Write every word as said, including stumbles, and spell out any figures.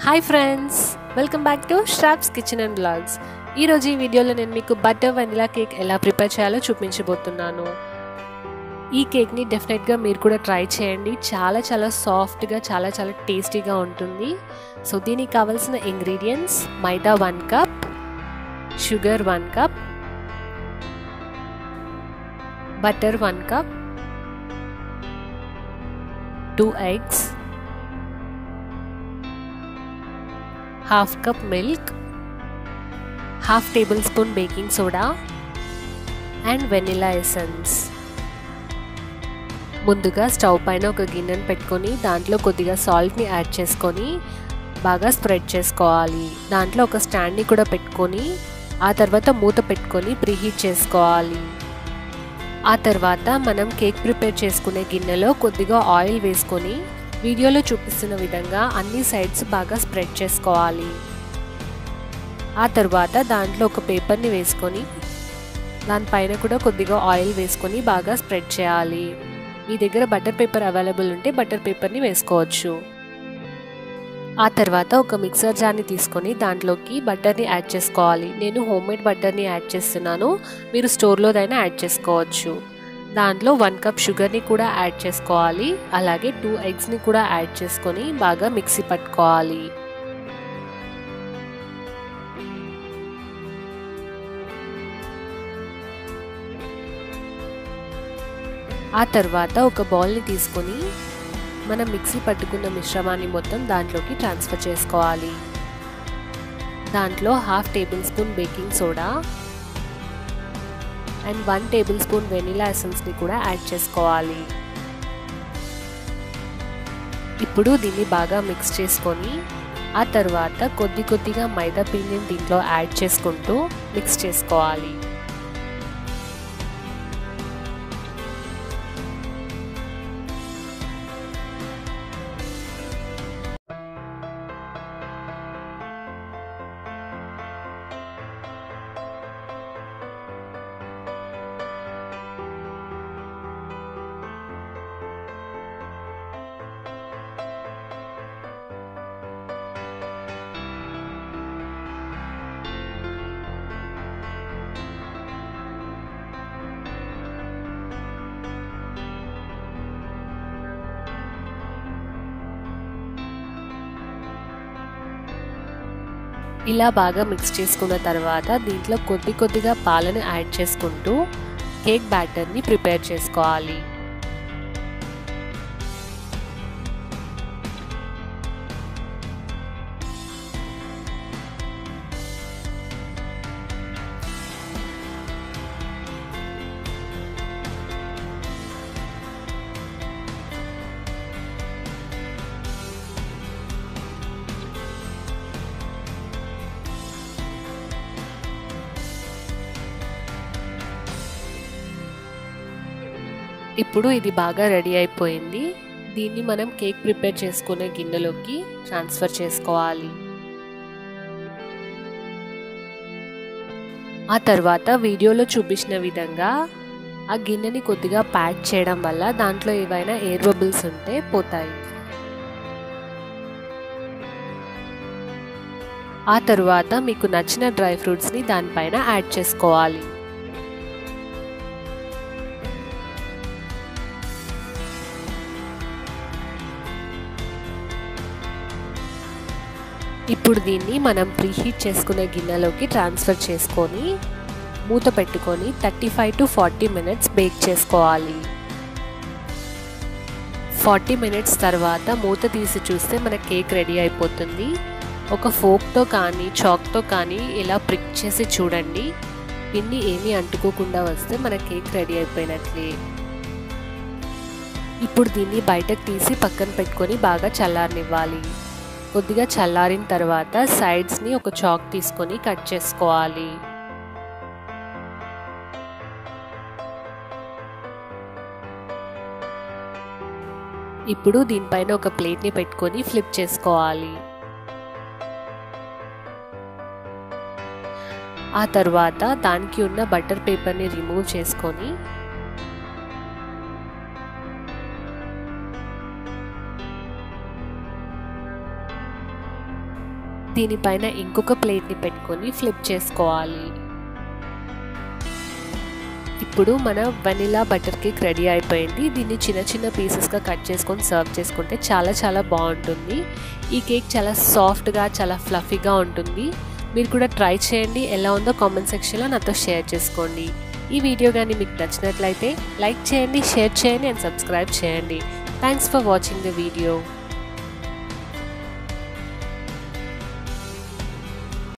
Hi friends, welcome back to Shraps kitchen and blogs. ఈరోజు ఈ వీడియోలో నేను మీకు బటర్ వెనిలా కేక్ ఎలా ప్రిపేర్ చేయాలో చూపించబోతున్నాను. ఈ కేక్ని డెఫినెట్గా మీరు కూడా ట్రై చేయండి. చాలా చాలా సాఫ్ట్గా, చాలా చాలా టేస్టీగా ఉంటుంది. సో దీనికి కావాల్సిన ingredients: maida one cup, sugar one cup, butter one cup, two eggs, half cup milk, half tablespoon baking soda and vanilla essence. ముందుగా స్టవ్ పైన ఒక గిన్నెను పెట్టుకొని దాంట్లో కొద్దిగా సాల్ట్ని యాడ్ చేసుకొని బాగా స్ప్రెడ్ చేసుకోవాలి. దాంట్లో ఒక స్టాండ్ని కూడా పెట్టుకొని ఆ తర్వాత మూత పెట్టుకొని ప్రీహీట్ చేసుకోవాలి. ఆ తర్వాత మనం కేక్ ప్రిపేర్ చేసుకునే గిన్నెలో కొద్దిగా ఆయిల్ వేసుకొని వీడియోలో చూపిస్తున్న విధంగా అన్ని సైడ్స్ బాగా స్ప్రెడ్ చేసుకోవాలి. ఆ తర్వాత దాంట్లో ఒక పేపర్ని వేసుకొని దానిపైన కూడా కొద్దిగా ఆయిల్ వేసుకొని బాగా స్ప్రెడ్ చేయాలి. మీ దగ్గర బటర్ పేపర్ అవైలబుల్ ఉంటే బటర్ పేపర్ని వేసుకోవచ్చు. ఆ తర్వాత ఒక మిక్సర్ జార్ని తీసుకొని దాంట్లోకి బటర్ని యాడ్ చేసుకోవాలి. నేను హోమ్ మేడ్ బటర్ని యాడ్ చేస్తున్నాను, మీరు స్టోర్లోదైనా యాడ్ చేసుకోవచ్చు. దాంట్లో వన్ కప్ షుగర్ని కూడా యాడ్ చేసుకోవాలి. అలాగే టూ ఎగ్స్ని కూడా యాడ్ చేసుకొని బాగా మిక్సీ పట్టుకోవాలి. ఆ తర్వాత ఒక బౌల్ని తీసుకొని మనం మిక్సీ పట్టుకున్న మిశ్రమాన్ని మొత్తం దాంట్లోకి ట్రాన్స్ఫర్ చేసుకోవాలి. దాంట్లో half tablespoon baking soda and one tablespoon vanilla ఎసెన్స్ని కూడా యాడ్ చేసుకోవాలి. ఇప్పుడు దీన్ని బాగా మిక్స్ చేసుకొని ఆ తర్వాత కొద్ది కొద్దిగా మైదా పిండిని దీంట్లో యాడ్ చేసుకుంటూ మిక్స్ చేసుకోవాలి. ఇలా బాగా మిక్స్ చేసుకున్న తర్వాత దీంట్లో కొద్ది కొద్దిగా పాలను యాడ్ చేసుకుంటూ కేక్ బ్యాటర్ని ప్రిపేర్ చేసుకోవాలి. ఇప్పుడు ఇది బాగా రెడీ అయిపోయింది. దీన్ని మనం కేక్ ప్రిపేర్ చేసుకునే గిన్నెలోకి ట్రాన్స్ఫర్ చేసుకోవాలి. ఆ తర్వాత వీడియోలో చూపించిన విధంగా ఆ గిన్నెని కొద్దిగా ప్యాక్ చేయడం వల్ల దాంట్లో ఏవైనా ఎయిర్ బబుల్స్ ఉంటే పోతాయి. ఆ తర్వాత మీకు నచ్చిన డ్రై ఫ్రూట్స్ని దానిపైన యాడ్ చేసుకోవాలి. ఇప్పుడు దీన్ని మనం ప్రీహీట్ చేసుకునే గిన్నెలోకి ట్రాన్స్ఫర్ చేసుకొని మూత పెట్టుకొని thirty five to forty minutes bake చేసుకోవాలి. ఫార్టీ మినిట్స్ తర్వాత మూత తీసి చూస్తే మన కేక్ రెడీ అయిపోతుంది. ఒక ఫోక్తో కానీ చాక్తో కానీ ఇలా ప్రిక్ చేసి చూడండి. పిండి ఏమీ అంటుకోకుండా వస్తే మన కేక్ రెడీ అయిపోయినట్లే. ఇప్పుడు దీన్ని బయటకు తీసి పక్కన పెట్టుకొని బాగా చల్లారనివ్వాలి. కొద్దిగా చల్లారిన తర్వాత సైడ్స్ని ఒక చాక్ తీసుకొని కట్ చేసుకోవాలి. ఇప్పుడు దీనిపైన ఒక ప్లేట్ని పెట్టుకొని ఫ్లిప్ చేసుకోవాలి. ఆ తర్వాత దానికి ఉన్న బటర్ పేపర్ని రిమూవ్ చేసుకొని దీనిపైన ఇంకొక ప్లేట్ని పెట్టుకొని ఫ్లిప్ చేసుకోవాలి. ఇప్పుడు మన వెనిలా బటర్ కేక్ రెడీ అయిపోయింది. దీన్ని చిన్న చిన్న పీసెస్గా కట్ చేసుకొని సర్వ్ చేసుకుంటే చాలా చాలా బాగుంటుంది. ఈ కేక్ చాలా సాఫ్ట్గా చాలా ఫ్లఫీగా ఉంటుంది. మీరు కూడా ట్రై చేయండి. ఎలా ఉందో కామెంట్ సెక్షన్లో నాతో షేర్ చేసుకోండి. ఈ వీడియో కానీ మీకు నచ్చినట్లయితే లైక్ చేయండి, షేర్ చేయండి అండ్ సబ్స్క్రైబ్ చేయండి. Thanks for watching the video.